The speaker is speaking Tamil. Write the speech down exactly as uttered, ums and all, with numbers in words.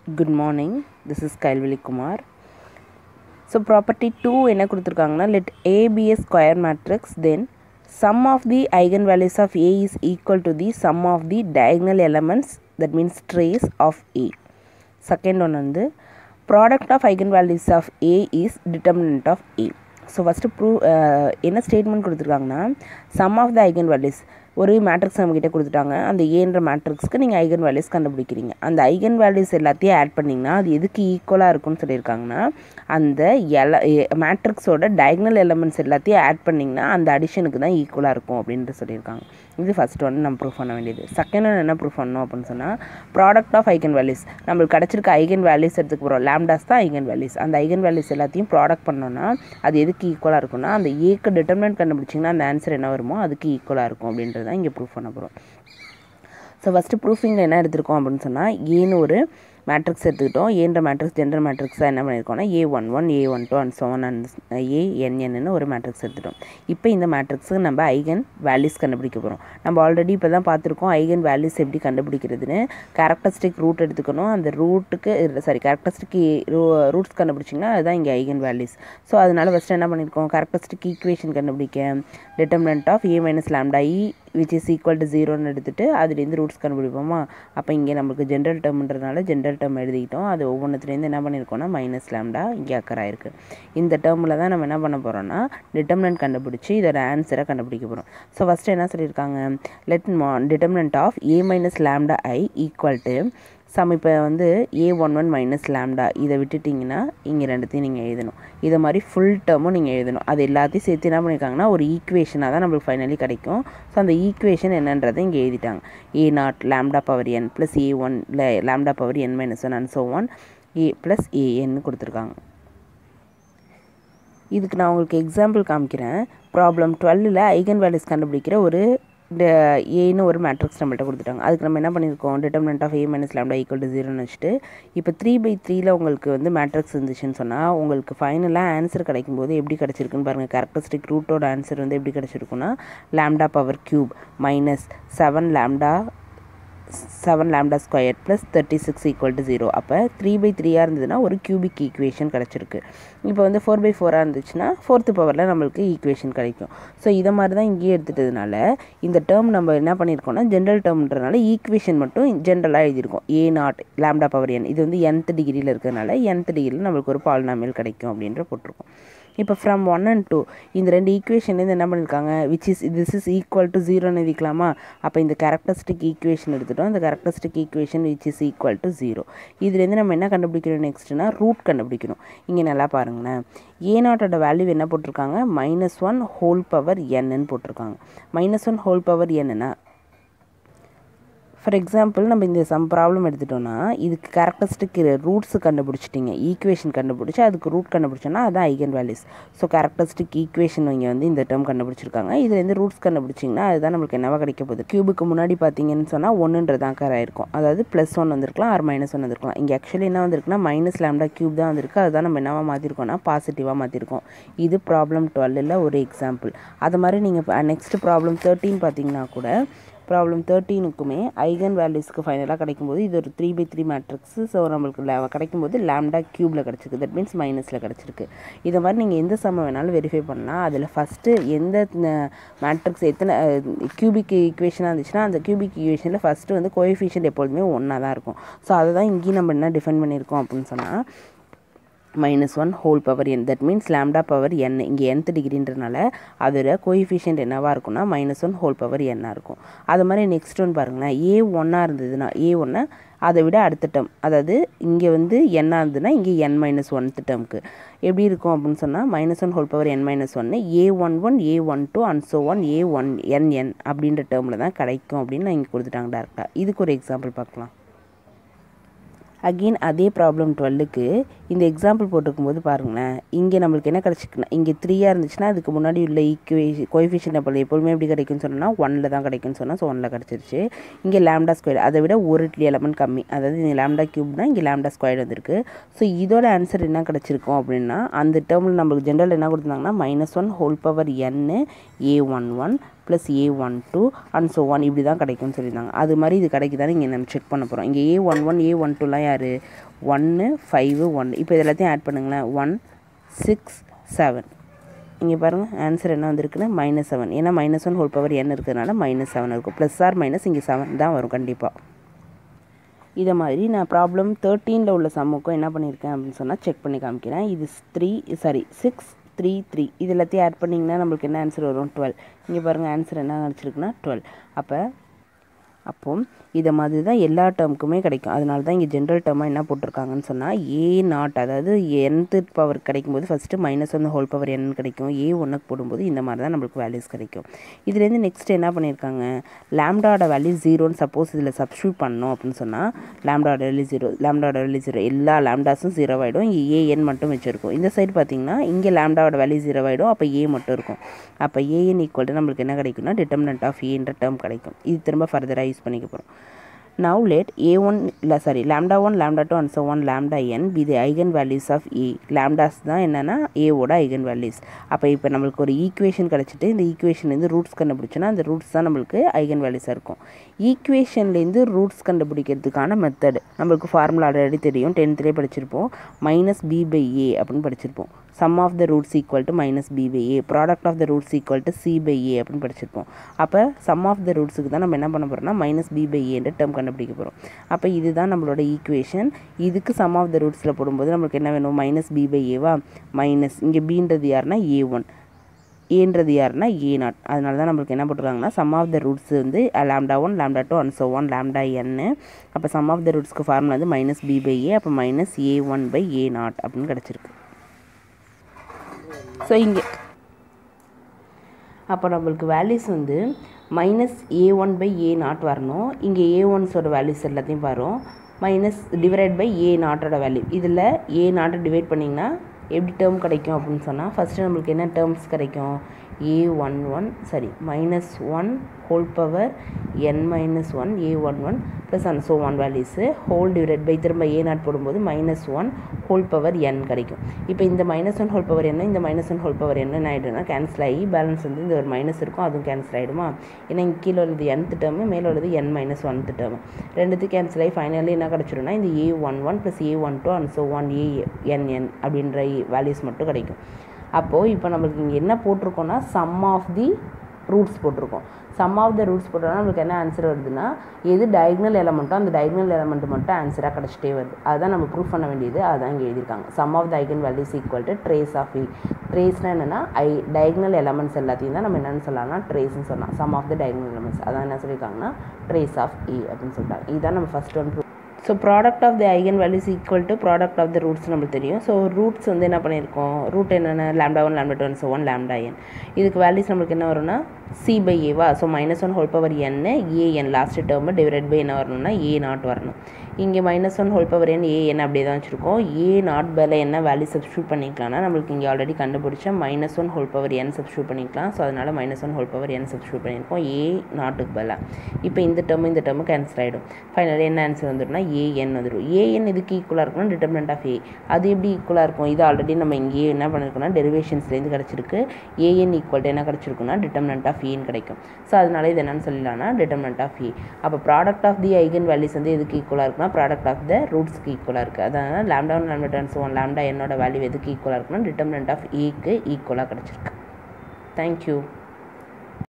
Good morning, this is Kailvali Kumar. So property two என்ன கொடுத்திருக்காங்கன்னா, let A be a square matrix, then sum of the eigenvalues of A is equal to the sum of the diagonal elements, that means trace of A. Second one வந்து product of eigenvalues of A is determinant of A. So first prove என்ன ஸ்டேட்மெண்ட் கொடுத்திருக்காங்கன்னா, sum of the eigenvalues ஒரு மேட்ரிக்ஸ் நம்மக்கிட்ட கொடுத்துட்டாங்க. அந்த ஏன்ற மேட்ரிக்ஸ்க்கு நீங்கள் ஐகன் வேல்யூஸ் கண்டுபிடிக்கிறீங்க. அந்த ஐகன் வேல்யூஸ் எல்லாத்தையும் ஆட் பண்ணிங்கன்னா அது எதுக்கு ஈக்குவலாக இருக்கும்னு சொல்லியிருக்காங்கன்னா, அந்த எல மேட்ரிக்ஸோட டயகனல் எலமெண்ட்ஸ் எல்லாத்தையும் ஆட் பண்ணிங்கன்னா அந்த அடிஷனுக்கு தான் ஈக்குவலாக இருக்கும் அப்படின்ட்டு சொல்லியிருக்காங்க. இது ஃபஸ்ட் ஒன்று நம்ம ப்ரூஃப் பண்ண வேண்டியது. செகண்ட் ஒன்று என்ன ப்ரூஃப் பண்ணணும் அப்படின்னு சொன்னால், ப்ராடக்ட் ஆஃப் ஐகன் வேல்யூஸ். நம்மளுக்கு கிடச்சிருக்க ஐகன் வேல்யூஸ் எடுத்துக்க போகிறோம். லேம்டாஸ் தான் ஐகன் வேல்யூஸ். அந்த ஐகன் வேல்யூஸ் எல்லாத்தையும் ப்ராடக்ட் பண்ணோன்னா அது எதுக்கு ஈக்குவலாக இருக்கும்னா, அந்த ஏக்கு டிட்டர்மினன்ட் கண்டுபிடிச்சிங்கன்னா அந்த ஆன்சர் என்ன வருமோ அதுக்கு ஈக்குவலாக இருக்கும் அப்படின்றது தான் இங்கே ப்ரூஃப் பண்ண போகிறோம். ஸோ ஃபஸ்ட்டு ப்ரூஃபிங்கில் என்ன எடுத்திருக்கோம் அப்படின்னு சொன்னால், ஏன்னு ஒரு மேட்ரிக்ஸ் எடுத்துக்கிட்டோம். ஏன்ற மேட்ரிக்ஸ் ஜென்ரல் மேட்ரிக்ஸாக என்ன பண்ணியிருக்கோம்னா, a one one a one two and seven and a என்என்னு ஒரு மேட்ரிக்ஸ் எடுத்துட்டோம். இப்போ இந்த மேட்ரிக்ஸுக்கு நம்ம ஐகன் வேல்யூஸ் கண்டுபிடிக்க போகிறோம். நம்ம ஆல்ரெடி இப்போ தான் பார்த்துருக்கோம் ஐகன் வேல்யூஸ் எப்படி கண்டுபிடிக்கிறதுன்னு. கேரக்டரிஸ்டிக் ரூட் எடுத்துக்கணும். அந்த ரூட்டுக்கு சாரி கேரக்டரிஸ்டிக் ரூட்ஸ் கண்டுபிடிச்சிங்கன்னா அதுதான் இங்கே ஐகன் வேல்யூஸ். ஸோ அதனால் ஃபஸ்ட்டு என்ன பண்ணியிருக்கோம், கேரக்டரிஸ்டிக் ஈக்குவேஷன் கண்டுபிடிக்க determinant of a minus lambda I which is equal to ஜீரோன்னு எடுத்துகிட்டு அதுலேருந்து ரூட்ஸ் கண்டுபிடிப்போமா. அப்போ இங்கே நமக்கு ஜென்ரல் டேர்ம்ன்றதுனால ஜென்ரல் டேர்ம் எழுதிக்கிட்டோம். அது ஒவ்வொன்றுத்துலேருந்து என்ன பண்ணியிருக்கோம்னா மைனஸ் லேம்டா இங்கே அக்கர் ஆயிருக்கு. இந்த டேர்மில் தான் நம்ம என்ன பண்ண போகிறோம்னா டிட்டர்மினன்ட் கண்டுபிடிச்சி இதோட ஆன்சரை கண்டுபிடிக்க போகிறோம். ஸோ ஃபஸ்ட்டு என்ன சொல்லியிருக்காங்க, லெட் மா determinant of a minus lambda I equal to sum. இப்போ வந்து a one one minus lambda இதை விட்டுட்டிங்கன்னா இங்கே ரெண்டுத்தையும் நீங்கள் எழுதணும். இதை மாதிரி ஃபுல் டேர்மும் நீங்கள் எழுதணும். அது எல்லாத்தையும் சேர்த்து என்ன பண்ணியிருக்காங்கன்னா ஒரு ஈக்குவேஷனாக தான் நம்மளுக்கு ஃபைனலி கிடைக்கும். ஸோ அந்த ஈக்குவேஷன் என்னன்றதை இங்கே எழுதிட்டாங்க. A naught lambda power n plus a one lambda power n minus one and so one a plus ஏஎன்னு கொடுத்துருக்காங்க. இதுக்கு நான் உங்களுக்கு எக்ஸாம்பிள் காமிக்கிறேன். ப்ராப்ளம் டுவெல்லில் ஐகன் வேல்யூஸ் கண்டுபிடிக்கிற ஒரு ஏன்னு ஒரு மேட்ரிக்ஸ் நம்மள்கிட்ட கொடுத்துட்டாங்க. அதுக்கு நம்ம என்ன பண்ணியிருக்கோம், determinant of a minus lambda equal to ஜீரோன்னு வச்சுட்டு இப்போ த்ரீ பை த்ரீயில் உங்களுக்கு வந்து மேட்ரிக்ஸ் இருந்துச்சுன்னு சொன்னால் உங்களுக்கு ஃபைனலாக ஆன்சர் கிடைக்கும்போது எப்படி கிடச்சிருக்குன்னு பாருங்கள். கேரக்டரிஸ்டிக் ரூட்டோட ஆன்சர் வந்து எப்படி கிடச்சிருக்குன்னா, lambda power cube minus seven lambda seven lambda square plus thirty six equal to zero. அப்போ த்ரீ பை த்ரீயாக இருந்ததுன்னா ஒரு கியூபிக் ஈக்குவேஷன் கிடச்சிருக்கு. இப்போ வந்து ஃபோர் பை ஃபோராக இருந்துச்சுன்னா ஃபோர்த்து பவரில் நம்மளுக்கு ஈக்குவேஷன் கிடைக்கும். ஸோ இதை மாதிரி தான் இங்கேயே எடுத்துட்டதுனால இந்த டேர்ம் நம்ம என்ன பண்ணியிருக்கோம்னா ஜென்ரல் டேர்ம்ன்றனால ஈக்குவேஷன் மட்டும் ஜென்ரலாக எழுதியிருக்கோம். A naught lambda power n இது வந்து nth டிகிரியில் இருக்கிறதுனால nth டிகிரியில் நம்மளுக்கு ஒரு பாலினாமியல் கிடைக்கும் அப்படின்ற போட்டிருக்கோம். இப்போ ஃப்ரம் ஒன் அண்ட் டூ இந்த ரெண்டு ஈக்குவேஷன்லேருந்து என்ன பண்ணியிருக்காங்க, which is this is equal to ஜீரோன்னு எழுதிக்கலாமா. அப்போ இந்த கேரக்டரிஸ்டிக் ஈக்குவேஷன் எடுத்துட்டோம். இந்த characteristic equation which is equal to zero. இதுலேருந்து நம்ம என்ன கண்டுபிடிக்கணும் நெக்ஸ்ட்னா ரூட் கண்டுபிடிக்கணும். இங்கே நல்லா பாருங்களேன், ஏ நாட்டோட வேல்யூ என்ன போட்டிருக்காங்க, மைனஸ் ஒன் ஹோல் பவர் என்னன்னு போட்டிருக்காங்க. மைனஸ் ஒன் ஹோல் பவர் என்னன்னா, ஃபார் எக்ஸாம்பிள் நம்ம இந்த சம் ப்ராப்ளம் எடுத்துட்டோம்னா இதுக்கு கேரக்டரிஸ்டிக் ரூட்ஸு கண்டுபிடிச்சிட்டிங்க, ஈக்குவேஷன் கண்டுபிடிச்சி அதுக்கு ரூட் கண்டுபிடிச்சோன்னா அதுதான் eigen values. So characteristic equation இங்கே வந்து இந்த டேர்ம் கண்டுபிடிச்சிருக்காங்க. இதுலேருந்து ரூட்ஸ் கண்டுபிடிச்சிங்கன்னா அதுதான் நம்மளுக்கு என்னவா கிடைக்க போகுது. கியூபுக்கு முன்னாடி பார்த்தீங்கன்னு சொன்னால் ஒன்றுன்றது ஆக்கர் ஆயிருக்கும். அதாவது ப்ளஸ் ஒன் வந்திருக்கலாம் ஆர் மைனஸ் ஒன் வந்திருக்கலாம். இங்கே ஆக்சுவலி என்ன வந்திருக்குன்னா மைனஸ் லேம்டா கியூப் தான் வந்திருக்கு. அதுதான் நம்ம என்னவா மாற்றிருக்கோம்னா பாசிட்டிவாக மாற்றிருக்கோம். இது ப்ராப்ளம் டுவெல்லில் ஒரு எக்ஸாம்பிள். அது மாதிரி நீங்கள் நெக்ஸ்ட் ப்ராப்ளம் தேர்ட்டின் பார்த்தீங்கன்னா கூட ப்ராப்ளம் தேர்ட்டீனுக்குமே ஐகன் வேல்யூஸ்க்கு ஃபைனலாக கிடைக்கும்போது இது ஒரு three by three matrix. So நம்மளுக்கு லே கிடைக்கும்போது லேம்டா க்யூபில் கிடச்சிருக்கு, தட் மீன்ஸ் மைனஸில் கிடச்சிருக்கு. இதை மாதிரி நீங்கள் எந்த சம்ம வேணாலும் வெரிஃபை பண்ணலாம். அதில் ஃபஸ்ட்டு எந்த மேட்ரிக்ஸ் எத்தனை கியூபிக் ஈக்குவேஷனாக இருந்துச்சுன்னா அந்த கியூபிக் ஈக்குவேஷனில் ஃபஸ்ட்டு வந்து கோஎஃபிஷியன்ட் எப்பொழுதுமே ஒன்றா தான் இருக்கும். ஸோ அதை தான் இங்கேயும் நம்ம என்ன டிஃபைன் பண்ணியிருக்கோம் அப்படின்னு சொன்னால் minus one whole power n, that means lambda power n. இங்கே nth டிகிரின்றனால அதோட கோஎஃபிஷியன்ட் என்னவாக இருக்கும்னா மைனஸ் ஒன் ஹோல் பவர் என்னாக இருக்கும். அது மாதிரி நெக்ஸ்ட் ஒன் பாருங்களேன், ஏ ஒன்னாக இருந்ததுன்னா ஏ ஒன்று அதை விட அடுத்த டேர்ம், அதாவது இங்கே வந்து என்னாக இருந்ததுன்னா இங்கே என் மைனஸ் ஒன்த் டேர்முக்கு எப்படி இருக்கும் அப்படின்னு சொன்னால் minus one whole power n minus ஒன்று a one one a one two and so one a one n n அப்படின்ற டேர்மில் தான் கிடைக்கும் அப்படின்னு நான் இங்கே கொடுத்துட்டாங்க டேரெக்டாக. இதுக்கு ஒரு எக்ஸாம்பிள் பார்க்கலாம். அகெயின் அதே ப்ராப்ளம் டுவெல்லுக்கு இந்த எக்ஸாம்பிள் போட்டிருக்கும்போது பாருங்களேன், இங்கே நம்மளுக்கு என்ன கிடச்சிக்குன்னா இங்கே த்ரீயாக இருந்துச்சுன்னா அதுக்கு முன்னாடி உள்ள ஈக்குவேஷன் கோஎஃபிஷியன்ட் அப்போ எப்போதுமே எப்படி கிடைக்கும்னு சொன்னால் ஒன்னில் தான் கிடைக்கும்னு சொன்னால் ஸோ ஒன்னில் கிடச்சிருச்சு. இங்கே லேம்டா ஸ்கொயர் அதை விட ஒரு எலமெண்ட் கம்மி, அதாவது இங்கே லேம்டா க்யூப்னா இங்கே லேம்டா ஸ்கொயர் வந்திருக்கு. ஸோ இதோட ஆன்சர் என்ன கிடச்சிருக்கும் அப்படின்னா அந்த டேர்மில் நம்மளுக்கு ஜென்ரல் என்ன கொடுத்துருந்தாங்கன்னா மைனஸ் ஒன் ஹோல் பவர் என்னு a one one plus a one two and so one இப்படி தான் கிடைக்கும்னு சொல்லியிருந்தாங்க. அது மாதிரி இது கிடைக்குதான்னு இங்கே நம்ம செக் பண்ண போகிறோம். இங்கே a one one a one டூலாம் யார் ஒன்று ஃபைவு ஒன். இப்போ இது எல்லாத்தையும் ஆட் பண்ணுங்களேன். One six seven. இங்கே பாருங்கள் ஆன்சர் என்ன வந்திருக்குன்னு மைனஸ் செவன். ஏன்னா minus one whole power n இருக்கிறதுனால மைனஸ் செவன் இருக்கும். ப்ளஸ் ஆர் மைனஸ் இங்கே செவன் தான் வரும் கண்டிப்பாக. இதை மாதிரி நான் ப்ராப்ளம் தேர்ட்டீனில் உள்ள சம்முக்கும் என்ன பண்ணியிருக்கேன் அப்படின்னு சொன்னால் செக் பண்ணி காமிக்கிறேன். இது three sorry six three three இது எல்லாத்தையும் ஆட் பண்ணிங்கன்னா நம்மளுக்கு என்ன ஆன்சர் வரும் டுவெல். இங்கே பாருங்கள் ஆன்சர் என்ன கிடச்சிருக்குன்னா டுவெல். அப்போ அப்போ இதை மாதிரி தான் எல்லா டேர்முக்குமே கிடைக்கும். அதனால தான் இங்கே ஜென்ரல் டேர்மாக என்ன போட்டிருக்காங்கன்னு சொன்னால் ஏ நாட், அதாவது என்த்து பவர் கிடைக்கும்போது first minus one whole power n கிடைக்கும். ஏ ஒன்றுக்கு போடும்போது இந்த மாதிரி தான் நம்மளுக்கு வேல்யூஸ் கிடைக்கும். இதுலேருந்து நெக்ஸ்ட் என்ன பண்ணியிருக்காங்க, லேம்டாவோட வேல்யூ ஜீரோன்னு சப்போஸ் இதில் சப்ஸ்டியூட் பண்ணோம் அப்படின்னு சொன்னால் லேம்டாவோட வேல்யூ ஜீரோ லேம்டாவோட வேல்யூ ஜீரோ எல்லா லேம்டாஸும் ஜீரோ ஆகிடும். இங்கே ஏஎன் மட்டும் வச்சுருக்கும். இந்த சைடு பார்த்திங்கன்னா இங்கே லேம்டாவோட வேல்யூ ஜீரோ ஆகிடும். அப்போ ஏ மட்டும் இருக்கும். அப்போ ஏஎன் ஈக்குவல் டு நம்மளுக்கு என்ன கிடைக்கும்னா டிட்டர்மினன்ட் ஆஃப் ஏன்ற டேர்ம் கிடைக்கும். இது திரும்ப ஃபர்தராக யூஸ் பண்ணிக்க போகிறோம். Now let a one இல்லை sorry lambda one lambda two and so on lambda n be the eigen values of a. lambdas தான் என்னென்னா ஏவோட eigen values. அப்போ இப்போ நம்மளுக்கு ஒரு ஈக்குவேஷன் கிடச்சிட்டு இந்த ஈக்குவேஷன்லேருந்து ரூட்ஸ் கண்டுபிடிச்சோன்னா அந்த ரூட்ஸ் தான் நம்மளுக்கு eigen values இருக்கும். ஈக்குவேஷன்லேருந்து ரூட்ஸ் கண்டுபிடிக்கிறதுக்கான மெத்தட் நம்மளுக்கு ஃபார்முலா ஆல்ரெடி தெரியும், டென்த்லேயே படிச்சிருப்போம். மைனஸ் பி பை ஏ அப்படின்னு படிச்சிருப்போம். Sum of the roots equal to minus b by a, product of the roots equal to c by a அப்படின்னு படிச்சிருப்போம். அப்போ சம் ஆஃப் த ரூட்ஸுக்கு தான் நம்ம என்ன பண்ண போகிறோம்னா மைனஸ் பி பை ஏன்ற டேர்ம் கண்டுபிடிக்க போகிறோம். அப்போ இதுதான் நம்மளோட ஈக்குவேஷன். இதுக்கு சம் ஆஃப் த ரூட்ஸில் போடும்போது நம்மளுக்கு என்ன வேணும், மைனஸ் பி பை ஏவா, மைனஸ் இங்கே பீன்றது யாருன்னா ஏ ஒன், ஏன்றது யாருன்னா ஏ நாட். அதனால தான் நம்மளுக்கு என்ன போட்டுருக்காங்கன்னா சம் ஆஃப் த ரூட்ஸ் வந்து lambda one lambda two and so one lambda என்னு. அப்போ சம் ஆஃப் த ரூட்ஸ்க்கு ஃபார்முலா வந்து மைனஸ் பி பை ஏ, அப்போ minus a one by a naught அப்படின்னு கிடச்சிருக்கு. ஸோ இங்கே அப்போ நம்மளுக்கு வேல்யூஸ் வந்து minus a one by a naught வரணும். இங்கே ஏ ஒன்ஸோட வேல்யூஸ் எல்லாத்தையும் வரும். மைனஸ் டிவைட் பை ஏ நாட்டோட வேல்யூ. இதில் ஏ நாட்டை டிவைட் பண்ணிங்கன்னா எப்படி டேர்ம் கிடைக்கும் அப்படின்னு சொன்னால் ஃபஸ்ட்டு நம்மளுக்கு என்ன டேர்ம்ஸ் கிடைக்கும், a one one sorry minus one whole power n minus one a one one plus and so one values whole divide by திரும்ப ஏ நாட் போடும்போது minus one whole power n கிடைக்கும். இப்போ இந்த மைனஸ் ஒன் ஹோல் பவர் என்ன, இந்த மைனஸ் ஒன் ஹோல் பவர் என்ன ஆகிடும்னா கேன்சல் ஆகி பேலன்ஸ் வந்து இந்த ஒரு மைனஸ் இருக்கும், அதுவும் கேன்சல் ஆகிடுமா. ஏன்னா இங்கே கீழே உள்ளது என்த் டேர்மு, மேலே உள்ளது என் மைனஸ் ஒன்த் டேர்மு, ரெண்டுத்துக்கு கேன்சல் ஆகி ஃபைனலி என்ன கிடச்சிடும்னா இந்த a one one plus a one two and so one a n n அப்படின்ற வேல்யூஸ் மட்டும் கிடைக்கும். அப்போது இப்போ நம்மளுக்கு இங்கே என்ன போட்டிருக்கோன்னா சம் ஆஃப் தி ரூட்ஸ் போட்டிருக்கோம். சம் ஆஃப் த ரூட்ஸ் போட்டோம்னா நம்மளுக்கு என்ன ஆன்சர் வருதுன்னா எது டயக்னல் எலமெண்ட்டோ அந்த டயக்னல் எலமெண்ட் மட்டும் ஆன்சராக கிடச்சிட்டே வருது. அதுதான் நம்ம ப்ரூஃப் பண்ண வேண்டியது. அதுதான் இங்கே எழுதியிருக்காங்க. Sum of the eigen values equal to trace of I. ட்ரேஸ்னால் என்னென்னா ஐ டயக்னல் எலமெண்ட்ஸ் எல்லாத்தையும் தான் நம்ம என்னென்னு சொல்லலாம்னா ட்ரேஸ்ன்னு சொல்லலாம். Sum of the diagonal elements அதான் என்ன சொல்லியிருக்காங்கன்னா ட்ரேஸ் ஆஃப் இ அப்படின்னு சொல்லிட்டாங்க. இதுதான் நம்ம first one proof. So product of the eigen values equal to product of the roots நம்மளுக்கு தெரியும். ஸோ ரூட்ஸ் வந்து என்ன பண்ணியிருக்கோம், ரூட் என்னென்ன lambda one lambda two so one lambda n. இதுக்கு வேல்யூஸ் நம்மளுக்கு என்ன வரும்னா சி பை ஏவா. So minus one whole power n a n last term divide by என்ன வரணும்னா ஏ நாட் வரணும். இங்கே minus one whole power n a n அப்படியே தான் வச்சுருக்கோம். ஏ நாட் பேல என்ன வேல்யூ சப்ஸ்டியூட் பண்ணிக்கலாம்னா நம்மளுக்கு இங்கே ஆல்ரெடி கண்டுபிடிச்ச minus one whole power n substitute பண்ணிக்கலாம். ஸோ அதனால் minus one whole power n substitute பண்ணியிருக்கோம் ஏ நாட்டுக்கு பேல. இப்போ இந்த டேர்மு இந்த டேர்மு கேன்சல் ஆகிடும். ஃபைனலி என்ன ஆன்சர் வந்துடும்னா ஏஎன் வந்துடும். ஏஎன் இதுக்கு ஈக்குவலாக இருக்கும்னா டிட்டர்மினன்ட் ஆஃப் ஏ. அது எப்படி ஈக்குவலாக இருக்கும், இது ஆல்ரெடி நம்ம இங்கேயே என்ன பண்ணியிருக்கோம்னா டெரிவேஷன்ஸ்லேருந்து கிடச்சிருக்கு. ஏஎன் ஈக்குவல் என்ன கிடச்சிருக்குன்னா டிட்டர்மினன்ட் ஆஃப் ஏன்னு கிடைக்கும். ஸோ அதனால இது என்னன்னு சொல்லலாம்னா டிட்டர்மினன்ட் ஆஃப் ஏ. அப்போ product of the eigen values வந்து எதுக்கு ஈக்குவலாக இருக்குன்னா ப்ராடக்ட் ஆஃப் த ரூட்ஸ்க்கு ஈக்குவலாக இருக்குது. அதனால் lambda one lambda two one lambda என்னோட வேல்யூ எதுக்கு ஈக்குவலாக இருக்குன்னா டிட்டர்மினன்ட் ஆஃப் ஏக்கு ஈக்குவலாக கிடச்சிருக்கு. தேங்க்யூ.